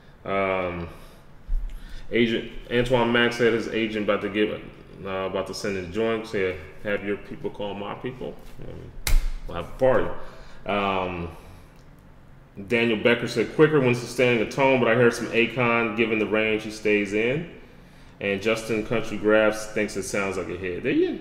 Speaker 1: Agent Antoine Max said his agent about to send his joint. Said, have your people call my people. We'll have a party. Daniel Becker said, quicker when sustaining a tone, but I heard some Akon given the range he stays in. And Justin Country Graphs thinks it sounds like a hit. There you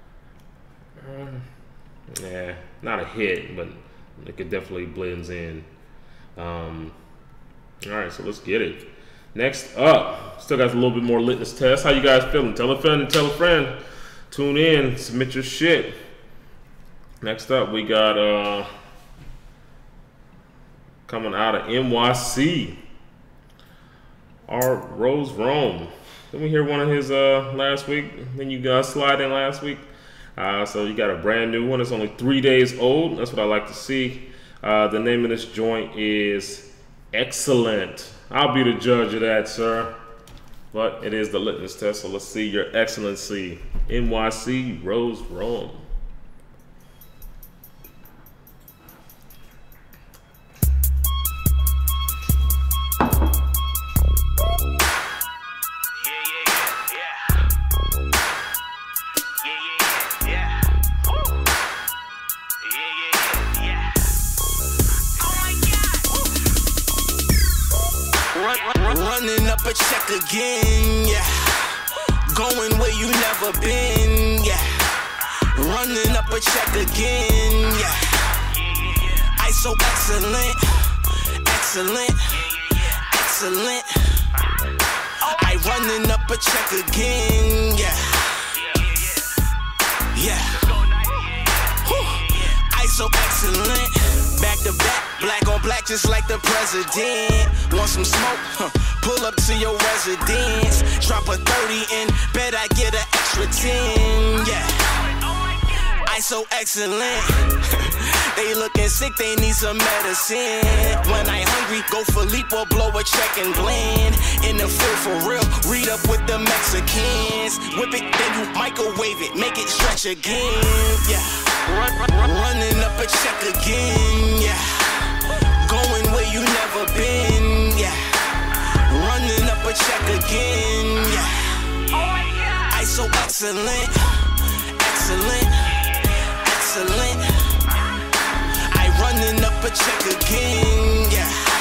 Speaker 1: yeah, not a hit, but it definitely blends in. All right, so let's get it. Next up, still got a little bit more litmus test. How you guys feeling? Tell a friend and tell a friend. Tune in, submit your shit. Next up, we got coming out of NYC, our Rose Rome. Didn't we hear one of his last week? Then you guys slide in last week. So you got a brand new one. It's only 3 days old. That's what I like to see. The name of this joint is Excellent. I'll be the judge of that, sir. But it is the litmus test, so let's see your excellency. NYC Rose Rome.
Speaker 11: Running up a check again, yeah. Going where you never been, yeah. Running up a check again, yeah. I so excellent, excellent, excellent. I running up a check again, yeah. Yeah. Whew. I so excellent, back to back. Black on black just like the president. Want some smoke? Huh. Pull up to your residence. Drop a 30 and bet I get an extra 10. Yeah. I so excellent. They looking sick, they need some medicine. When I hungry, go Philippe or blow a check and blend. In the field for real, read up with the Mexicans. Whip it, then you microwave it, make it stretch again. Yeah. Running up a check again. Yeah. Going where you never been, yeah. Running up a check again, yeah. I so excellent, excellent, excellent. I running up a check again,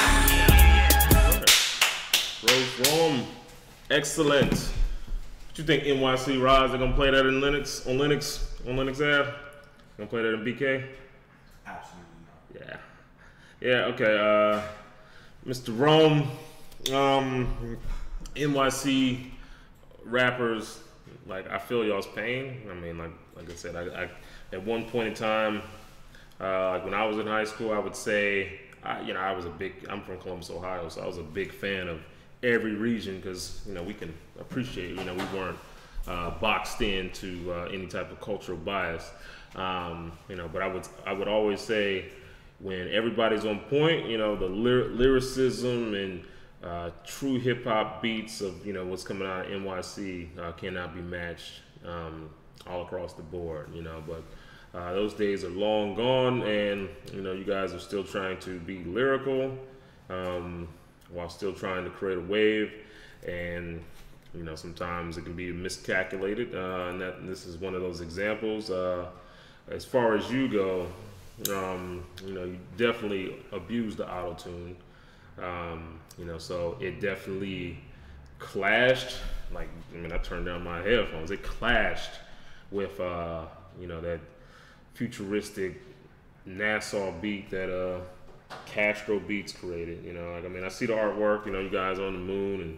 Speaker 11: yeah.
Speaker 1: Rose Rome, excellent. What you think, NYC Rise? They're gonna play that in Linux, on Linux Ave? Gonna play that in BK?
Speaker 2: Absolutely not.
Speaker 1: Yeah. Yeah, okay, Mr. Rome, NYC rappers, like, I feel y'all's pain. I mean, like I said, I at one point in time, like when I was in high school, I would say, I'm from Columbus, Ohio, so I was a big fan of every region because, you know, we can appreciate, you know, we weren't boxed into any type of cultural bias, you know, but I would always say, when everybody's on point, you know, the lyricism and true hip hop beats of, you know, what's coming out of NYC cannot be matched all across the board, you know. But those days are long gone, and you know, you guys are still trying to be lyrical while still trying to create a wave, and you know, sometimes it can be miscalculated, and this is one of those examples. As far as you go, you know, you definitely abused the auto-tune, you know, so it definitely clashed. Like, I mean, I turned down my headphones. It clashed with, you know, that futuristic Nassau beat that Castro Beats created. You know, like, I mean, I see the artwork. You know, you guys on the moon and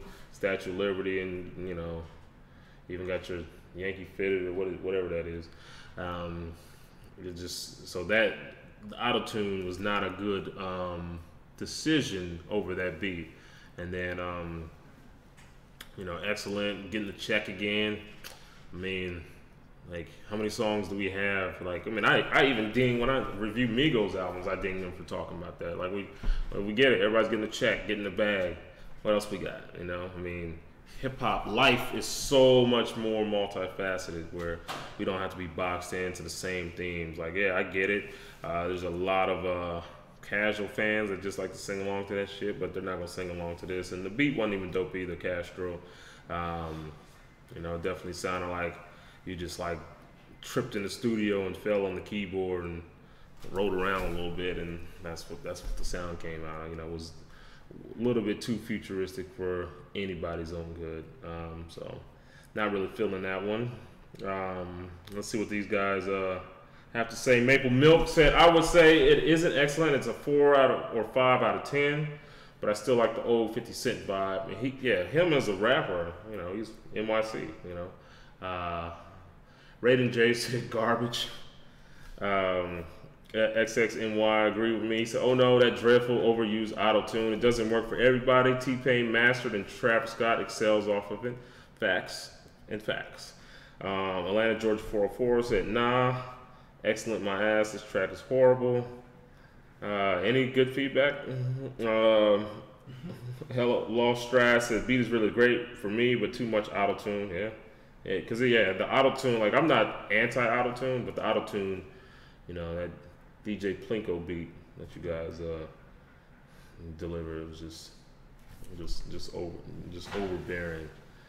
Speaker 1: Statue of Liberty, and you know, even got your Yankee fitted or whatever that is. It just so that the auto-tune was not a good decision over that beat. And then you know, Excellent, getting the check again. I mean, like, how many songs do we have? Like, I mean, I even ding when I review Migos albums, I ding them for talking about that. Like, we get it. Everybody's getting the check, getting the bag. What else we got? You know, I mean, hip hop life is so much more multifaceted, where we don't have to be boxed into the same themes. Like, yeah, I get it. There's a lot of casual fans that just like to sing along to that shit, but they're not gonna sing along to this. And the beat wasn't even dope either, Castro. You know, it definitely sounded like you just like tripped in the studio and fell on the keyboard and rolled around a little bit, and that's what the sound came out. You know, it was a little bit too futuristic for anybody's own good. So not really feeling that one. Let's see what these guys have to say. Maple Milk said, I would say it isn't excellent. It's a 4 or 5 out of 10, but I still like the old 50 Cent vibe. And him as a rapper, you know, he's NYC, you know. Raiden J said garbage. XXNY agree with me. He said, oh no, that dreadful overused auto-tune. It doesn't work for everybody. T-Pain mastered and Travis Scott excels off of it. Facts and facts. Atlanta George 404 said, nah. Excellent my ass. This track is horrible. Any good feedback? Hello, Lost Stress said, beat is really great for me, but too much auto-tune. Yeah. Because, the auto-tune, like, I'm not anti-auto-tune, but the auto-tune, you know, that DJ Plinko beat that you guys delivered, it was just overbearing.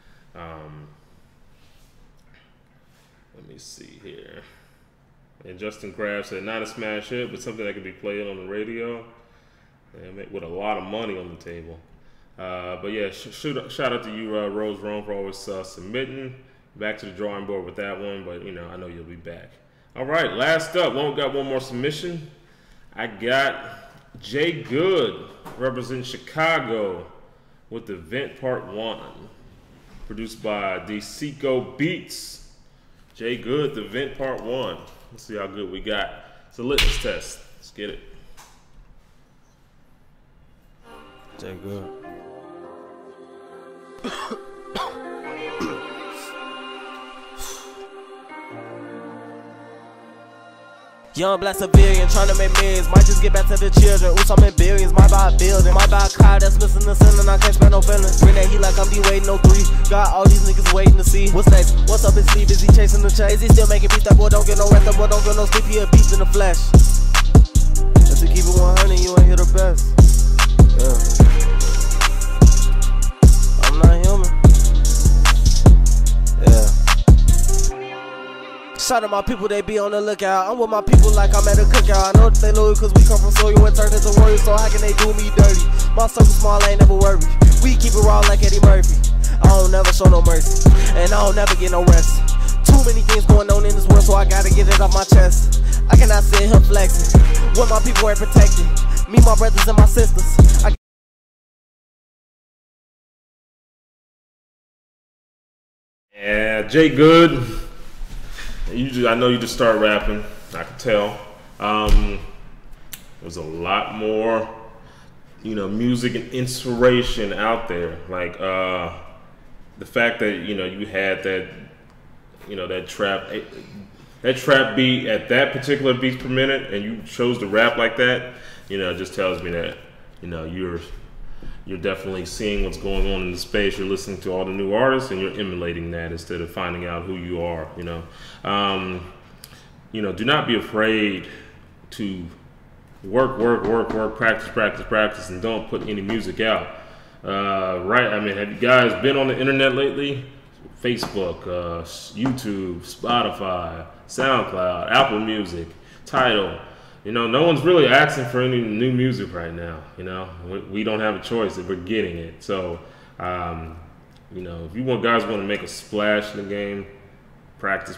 Speaker 1: Let me see here. And Justin Kraft said, not a smash hit, but something that could be played on the radio, and with a lot of money on the table. But yeah, shout out to you, Rose Rome, for always submitting. Back to the drawing board with that one, but you know, I know you'll be back. All right, last up, got one more submission. I got Jay Good representing Chicago with the Vent Part 1, produced by DeSico Beats. Jay Good, the Vent Part 1. Let's see how good we got. It's a litmus test. Let's get it.
Speaker 12: Jay Good. Young black civilian tryna make millions. Might just get back to the children. Oops, I'm in billions. Might buy a building. Might buy a car that's missing the ceiling. I can't spend no feelings. Bring that heat like I'm D-Wade, no 3. Got all these niggas waiting to see what's next. What's up his sleeve? Is he chasing the chase? Is he still making beats? That boy don't get no rest. That boy don't get no sleep. He a beast in the flesh. And to keep it 100, you ain't hear the best. Yeah. I'm not human. Yeah. Shout out my people, they be on the lookout. I'm with my people like I'm at a cookout. I know that they loyal cause we come from soil and turn into warriors. So how can they do me dirty? My circle small, I ain't never worried. We keep it raw like Eddie Murphy. I don't never show no mercy, and I don't never get no rest. Too many things going on in this world, so I gotta get it off my chest. I cannot sit here flexing when my people ain't protected. Me, my brothers, and my sisters.
Speaker 1: Yeah, Jay Good. I know you just started rapping. I could tell. There's a lot more, you know, music and inspiration out there. Like the fact that you had that, that trap beat at that particular beats per minute, and you chose to rap like that. It just tells me that you're definitely seeing what's going on in the space. You're listening to all the new artists and you're emulating that instead of finding out who you are. Do not be afraid to work, practice, and don't put any music out. Right? I mean, have you guys been on the internet lately? Facebook, YouTube, Spotify, SoundCloud, Apple Music, Tidal. No one's really asking for any new music right now. We don't have a choice if we're getting it. So, if you guys want to make a splash in the game, practice.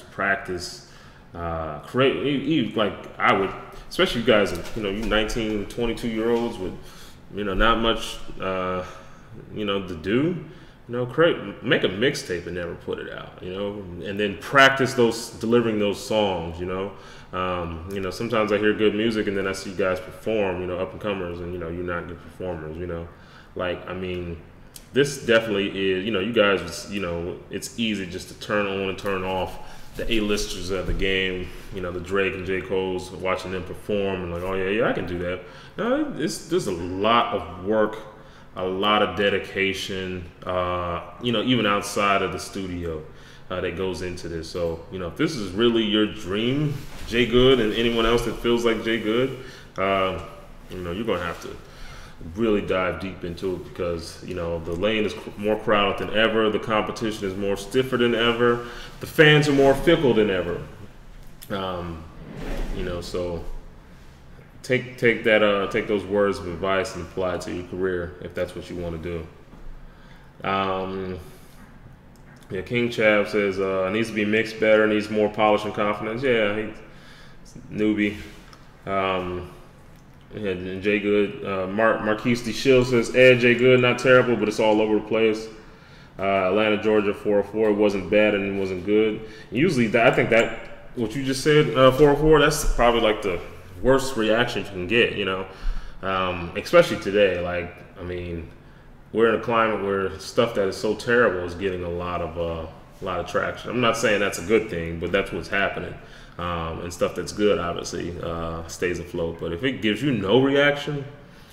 Speaker 1: Create, like I would, especially you guys, you 19, 22-year-olds with, not much, to do. You know, make a mixtape and never put it out. You know, and then practice delivering those songs. You know, sometimes I hear good music and then I see guys perform. You know, up and comers, and you're not good performers. You know, this definitely is. You guys. It's easy just to turn on and turn off the A-listers of the game. The Drake and J. Cole's, watching them perform and like, oh yeah, I can do that. No, there's a lot of work, a lot of dedication, even outside of the studio that goes into this. So, if this is really your dream, Jay Good, and anyone else that feels like Jay Good, you're going to have to really dive deep into it because, the lane is more crowded than ever. The competition is more stiffer than ever. The fans are more fickle than ever. So take those words of advice and apply it to your career if that's what you want to do. King Chav says needs to be mixed better, needs more polish and confidence. Yeah, he's newbie. And Jay Good, Marquise DeShield says Jay Good, not terrible, but it's all over the place. Atlanta, Georgia, 404. It wasn't bad and it wasn't good. Usually, I think that what you just said, 404, that's probably like the worst reaction you can get. Especially today. We're in a climate where stuff that is so terrible is getting a lot of traction. I'm not saying that's a good thing, but that's what's happening. And stuff that's good, obviously, stays afloat. But if it gives you no reaction,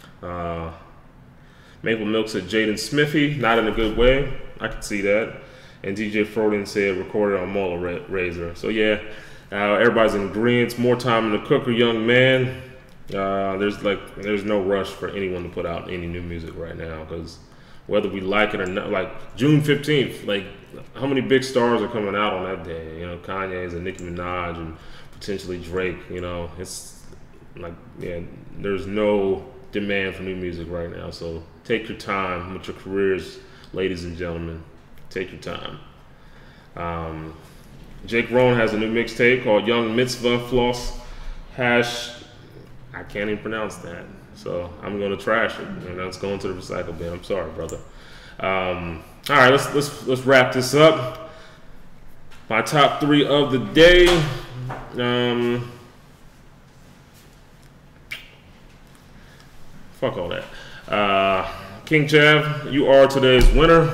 Speaker 1: Maple Milk said Jaden Smithy, not in a good way. I can see that. And DJ Frodian said recorded on Mola Razor. So yeah, everybody's in agreement. More time in the cooker, young man. There's no rush for anyone to put out any new music right now because whether we like it or not, like June 15th, how many big stars are coming out on that day? Kanye's and Nicki Minaj and potentially Drake. It's there's no demand for new music right now. So take your time with your careers, ladies and gentlemen. Take your time. Jake Rohn has a new mixtape called Young Mitzvah Floss Hash. I can't even pronounce that. So I'm going to trash it. It's going to the recycle bin. I'm sorry, brother. All right, let's wrap this up. My top 3 of the day. Fuck all that. King Chav, you are today's winner.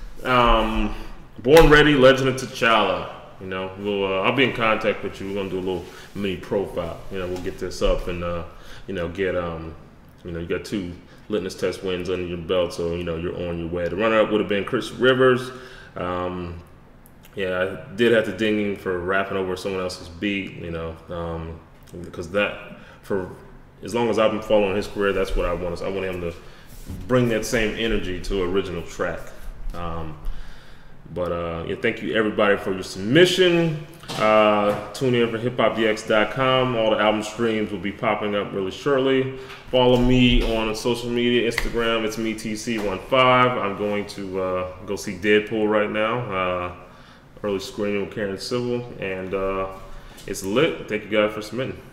Speaker 1: Born Ready, Legend of T'Challa. I'll be in contact with you. We're gonna do a little mini profile. We'll get this up and get you got 2 litmus test wins under your belt, so you're on your way. The runner-up would have been Chris Rivers. I did have to ding him for rapping over someone else's beat, because for as long as I've been following his career, that's what I want. I want him to bring that same energy to an original track. Thank you everybody for your submission. Tune in for hiphopdx.com. All the album streams will be popping up really shortly. Follow me on social media, Instagram, it's me TC15. I'm going to go see Deadpool right now. Early screening with Karen Civil, and it's lit. Thank you guys for submitting.